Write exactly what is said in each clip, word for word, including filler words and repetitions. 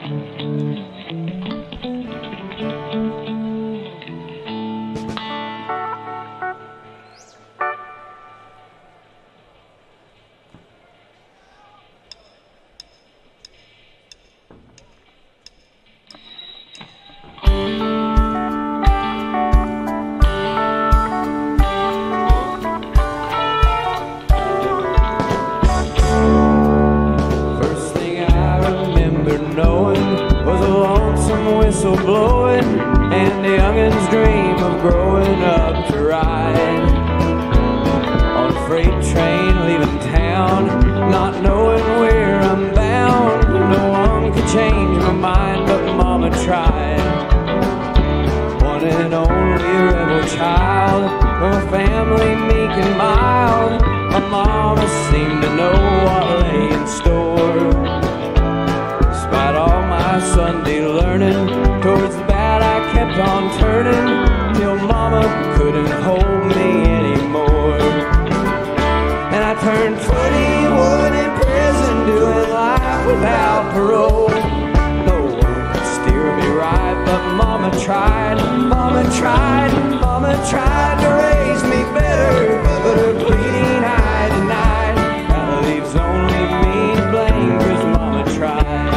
Blowing, and the youngins dream of growing up to ride on a freight train leaving town, not knowing where I'm bound. No one could change my mind, but Mama tried. One and only rebel child from a family meek and mild. My mama seemed to know what lay in store. Despite all my Sunday learning, towards the bad I kept on turning, till Mama couldn't hold me anymore. And I turned twenty-one in prison, doing life without parole. No one could steer me right, but Mama tried, Mama tried, Mama tried to raise me better, but her pleading I denied. That leaves only me to blame, 'cause Mama tried.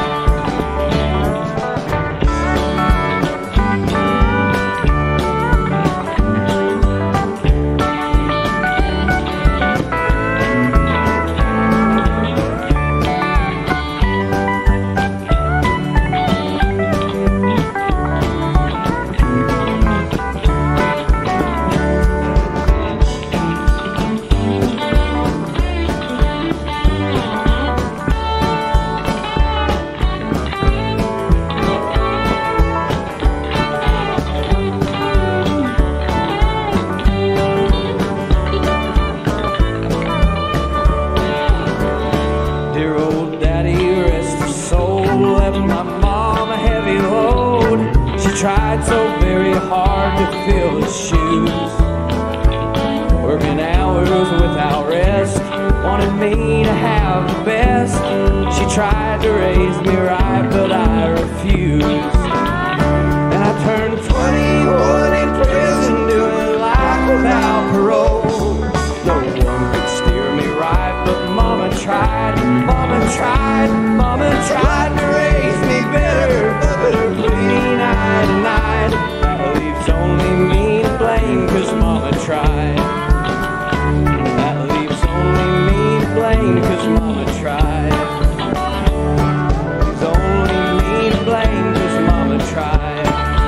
Tried so very hard to fill his shoes, working hours without rest, wanted me to have the best. She tried to raise me right, but I refused. And I turned twenty-one in prison, doing life without parole. No one could steer me right, but Mama tried, Mama tried, Mama tried to raise me better, but her pleading I denied. That leaves only me to blame, 'cause Mama tried. That leaves only me to blame, 'cause Mama tried. Leaves only me to blame, 'cause Mama tried.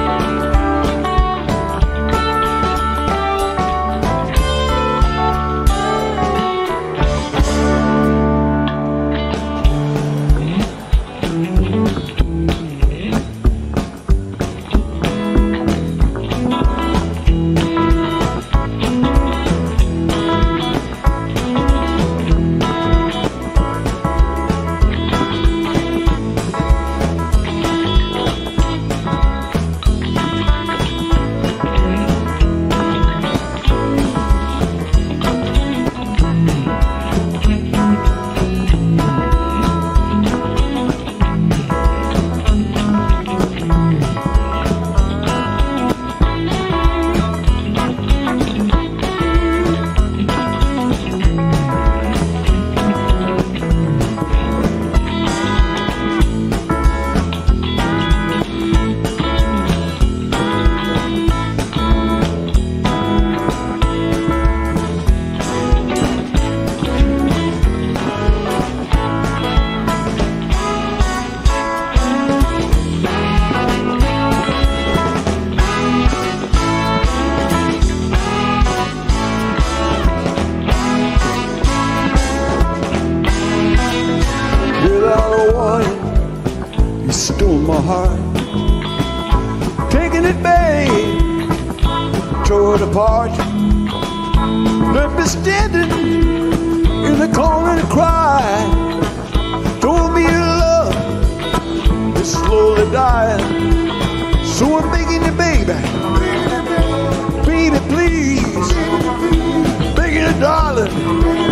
My heart, taking it back, throw it apart, left me standing in the corner to cry. Told me your love is slowly dying, so I'm begging you, baby, baby, please, begging you, darling,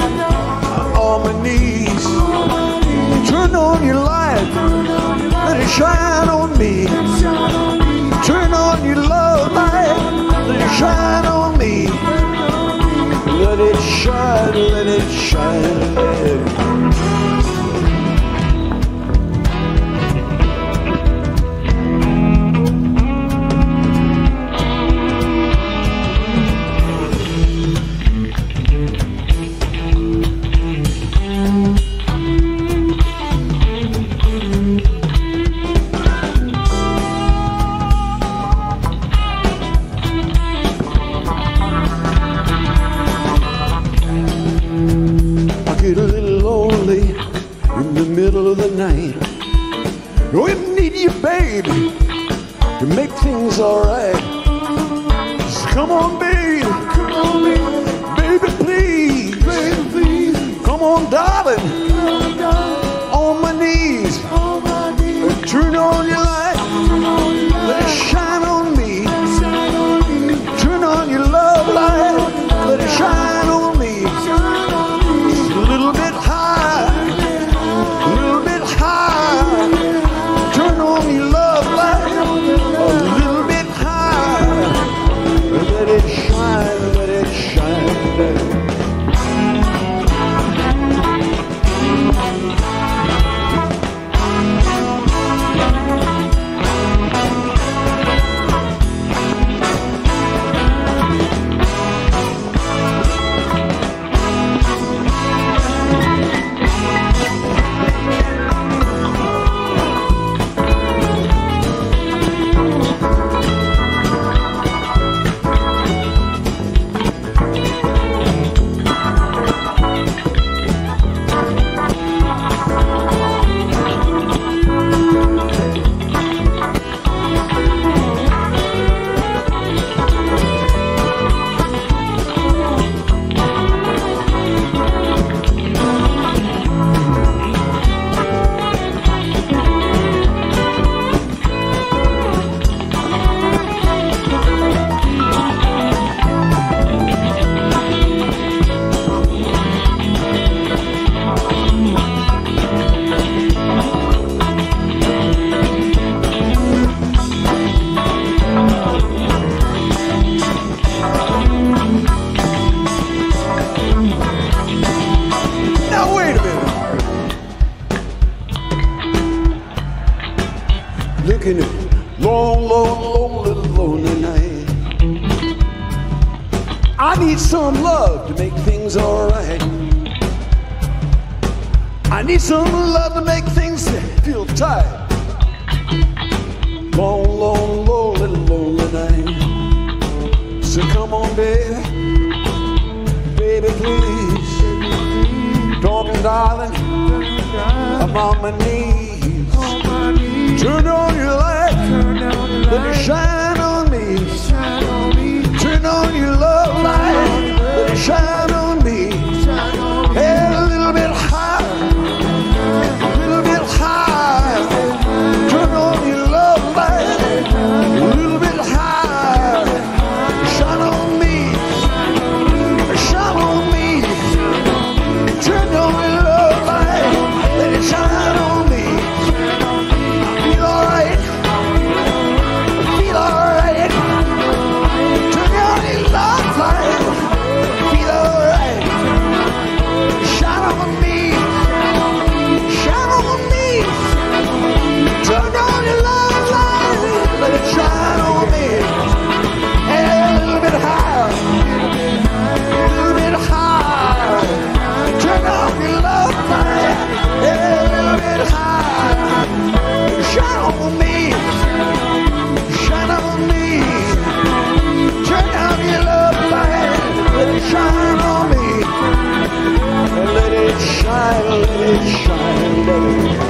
on my knees. Turn on your light, let it shine on me. Turn on your love light. Let it shine on me. Let it shine, let it shine, let it shine. Get a little lonely in the middle of the night. Oh, you need your baby to make things alright. Just come on, baby, come on, baby, baby, please, baby, please. Come on, darling, on my knees, turn on your light, let it shine on me. Turn on your love light, let it shine on me. A little bit high, a little bit high. Turn on your love light, a little bit high. Let it shine, let it shine, let it. Looking at long, long, long, little lonely night. I need some love to make things alright. I need some love to make things feel tight. Long, long, long, little lonely night. So come on, baby, baby, please. Talking, darling, I'm on my knees. Turn on your light, let it shine on me. Turn on your love light, let it shine on me. Hey, a little bit higher, a little bit higher. Turn on your love light, a little bit higher. Shine on me, shine on me. Turn on your love light, let it shine on me. Feel alright, feel alright. Turn on your love light, feel alright. Shine on me, shine on me. Turn on your love light, let it shine on me. Hey, a little bit higher, a little bit higher. Turn on your love light, hey, a little bit higher. Shine on me, shine on me. Turn on your love light, let it shine on me. Let it shine, let it shine, let it shine.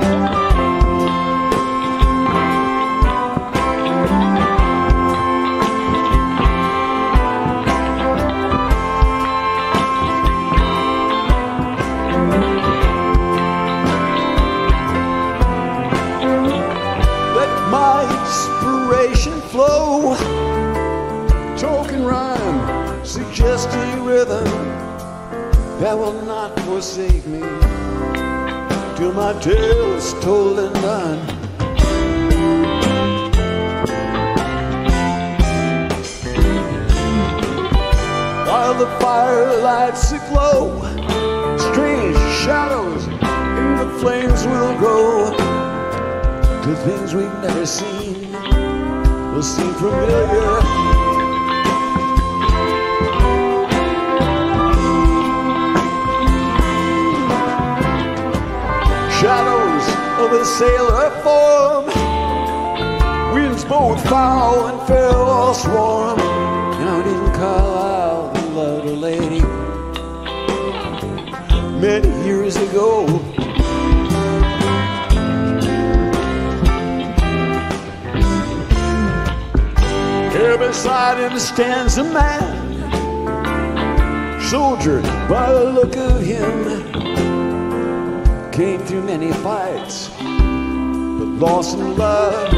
Flow, token rhyme, suggesting rhythm that will not forsake me till my tale is told and done. While the fire lights aglow, strange shadows in the flames will grow to things we've never seen. Will seem familiar. Shadows of a sailor form, winds both foul and fair all swarm. Out in Carlisle, he loved a lady many years ago. Here beside him stands a man, soldier by the look of him. Came through many fights, but lost in love.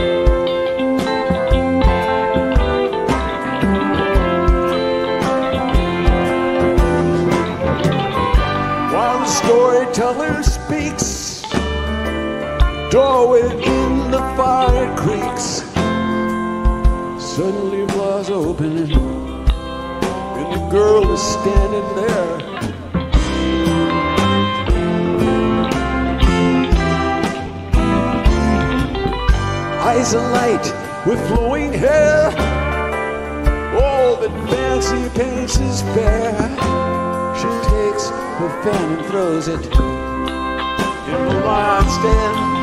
While the storyteller speaks, doorway in the fire creaks. Suddenly was open, and the girl is standing there. Eyes alight with flowing hair, all that fancy paints is fair. She takes her fan and throws it in the lion stand.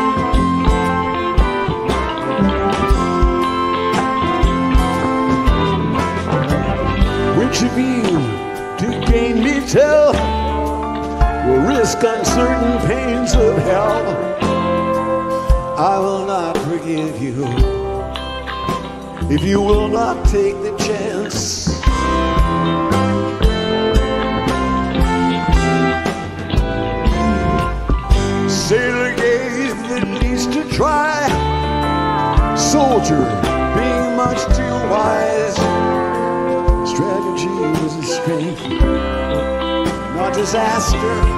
Which of you to gain me tell will risk uncertain pains of hell? I will not forgive you if you will not take the chance. Sailor gave the least to try, soldier being much too wise. Strategy was a strength, not disaster.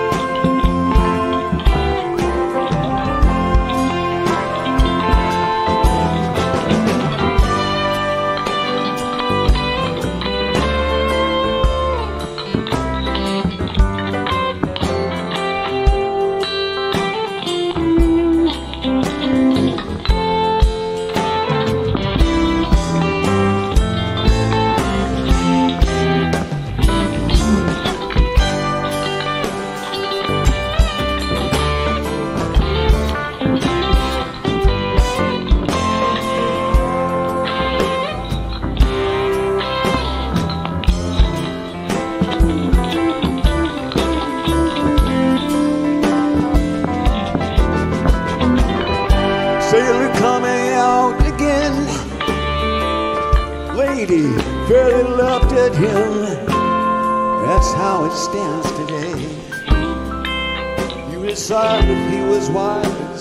Sailor coming out again, lady fairly leapt at him. That's how it stands today. You decide if he was wise.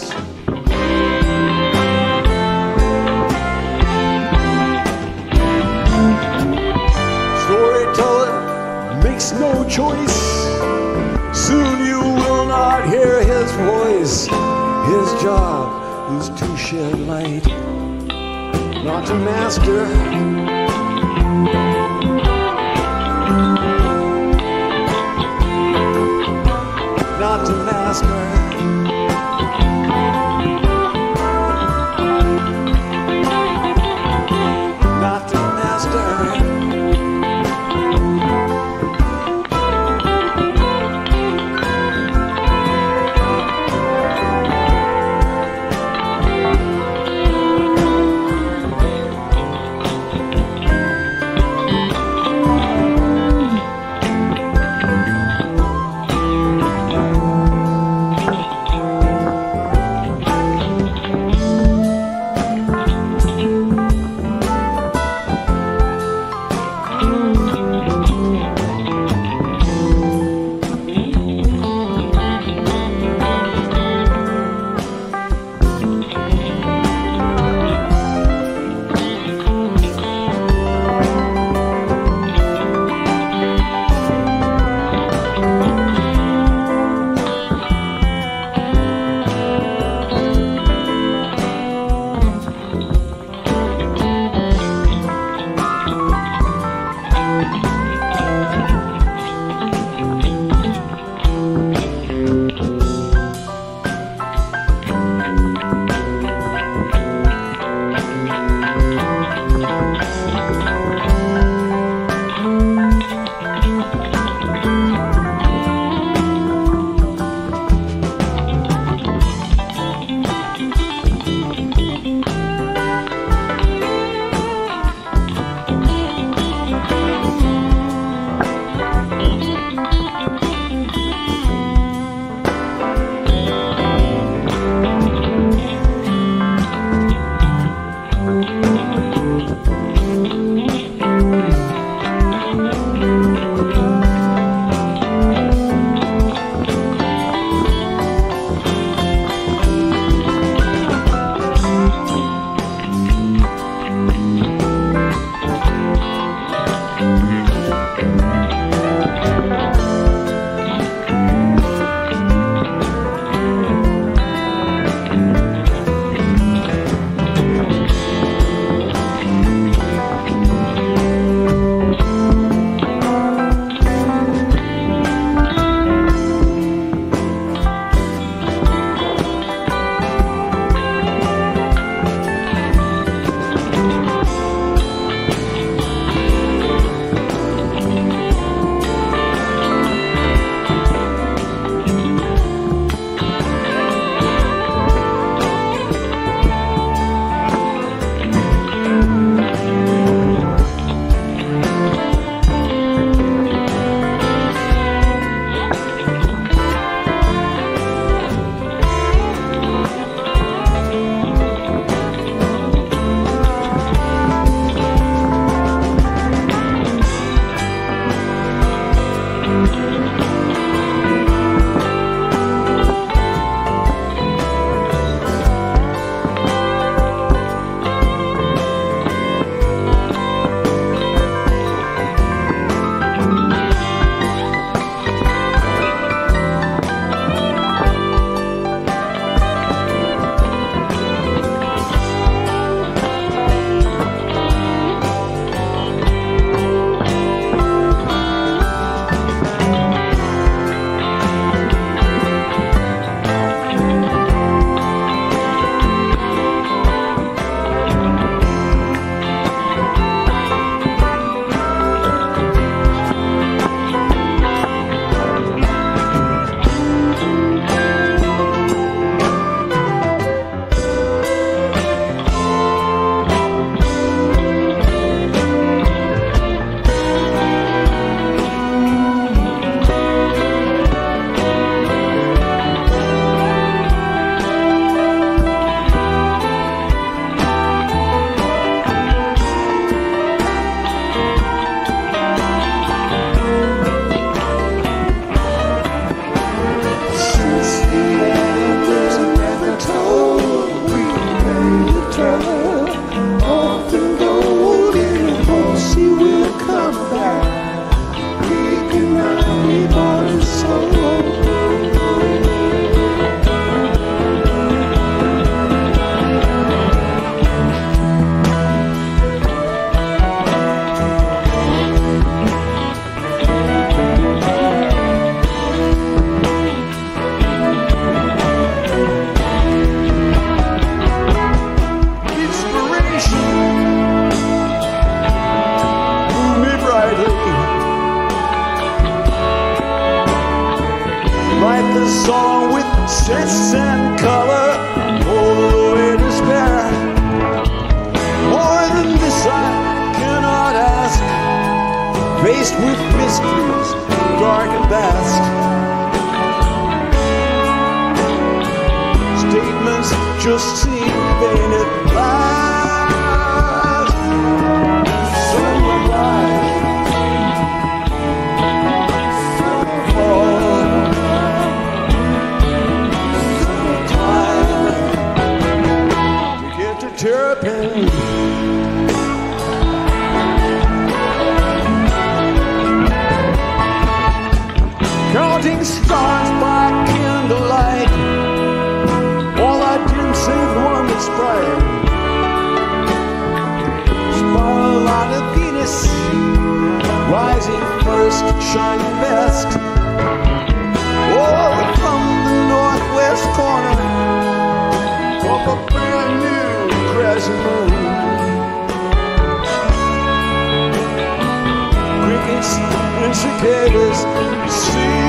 Storyteller makes no choice. Soon you will not hear his voice. His job is to shed light, not to master. Not to master. Not to master. things just seem painted black. So alive, so fall, so climb to get to Terrapin. Counting stars by candlelight, all I did save one that's bright. Spiral out of Venus, rising first, shining best. Oh, from the northwest corner of a brand new crescent moon. Crickets and cicadas sing.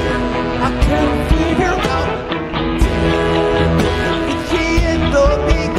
Figure out if he ain't no big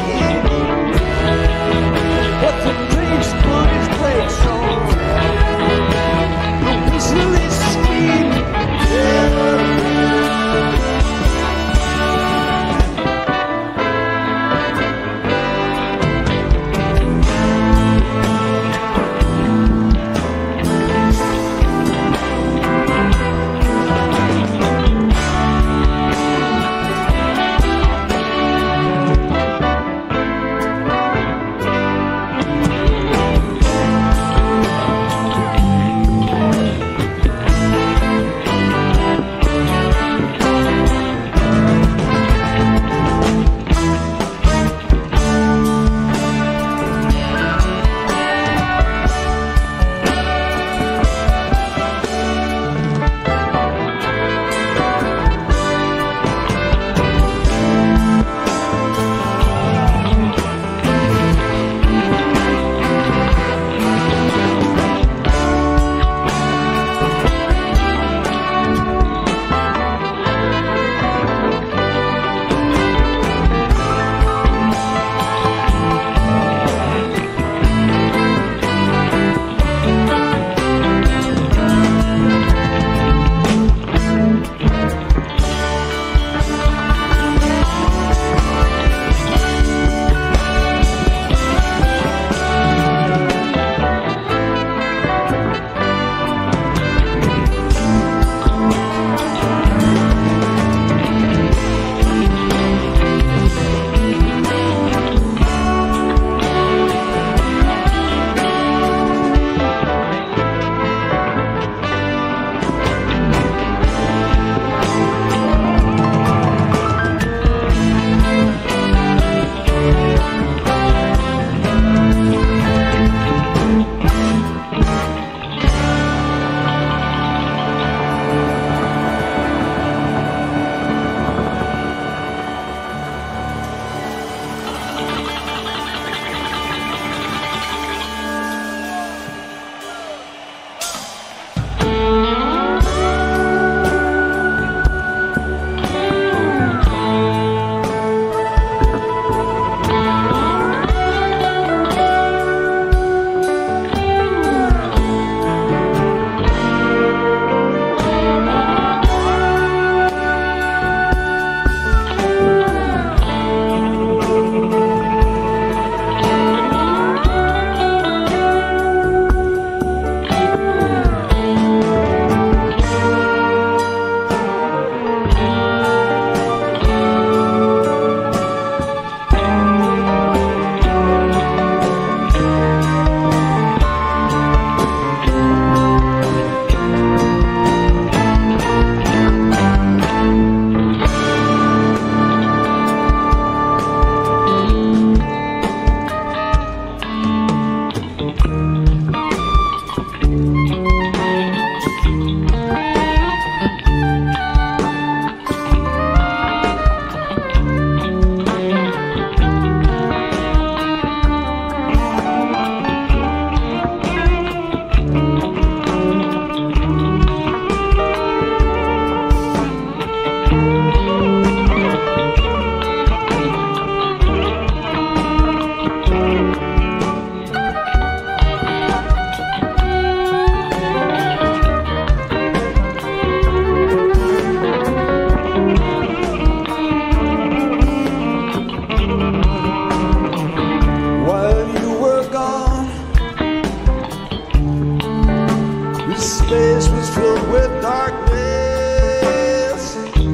space was filled with darkness.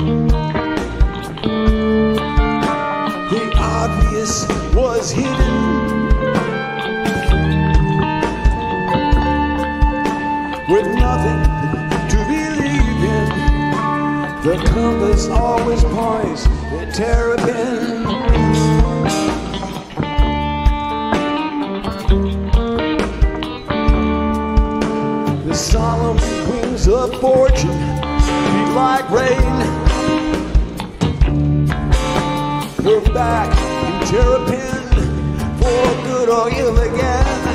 The obvious was hidden. With nothing to believe in, the compass always points at Terrapin. The solemn wings of fortune beat like rain. We're back in Terrapin for good or ill again.